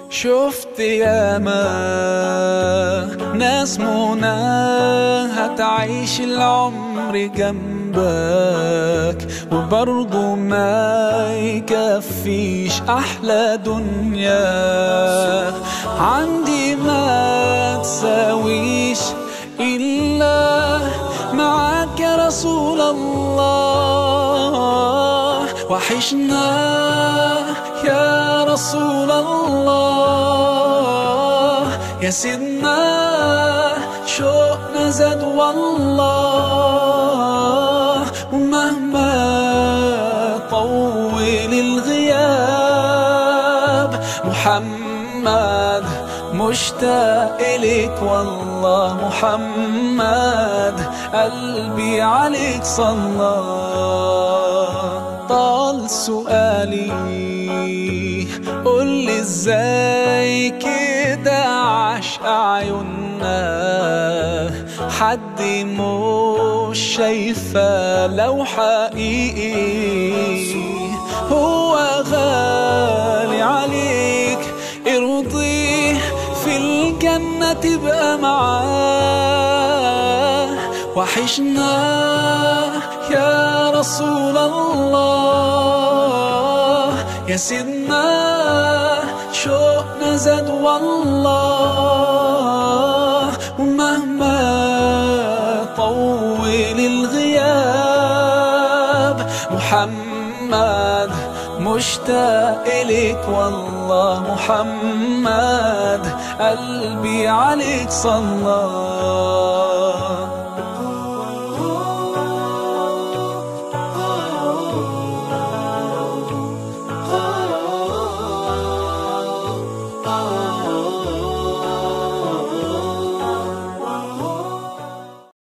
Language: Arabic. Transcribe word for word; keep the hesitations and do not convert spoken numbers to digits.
شفت ياما ناس مناها تعيش العمر جنبك وبرضه ما يكفيش أحلى دنيا عندي ما تساويش إلا معاك يا رسول الله. وحشنا يا رسول الله، يا سيدنا شوقنا زاد والله. ومهما طول الغياب محمد مشتاق إليك والله. محمد قلبي عليك صلى. طال سؤالي قولي ازاي كده عشق عيوننا حد مش شايفة لو حقيقي هو غالي عليك ارضيه في الجنة تبقى معاه. وحشنا يا رسول الله، يا سيدنا شوقنا زاد والله. ومهما طول الغياب محمد مشتاق إليك والله. محمد قلبي عليك صلى. Oh